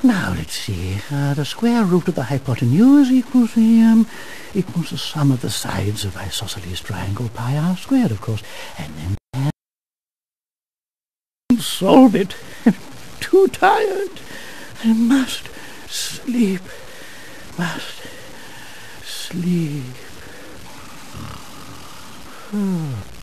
Now, let's see. The square root of the hypotenuse equals the sum of the sides of isosceles triangle pi r squared, of course. And then solve it. I'm too tired. I must sleep. Must sleep.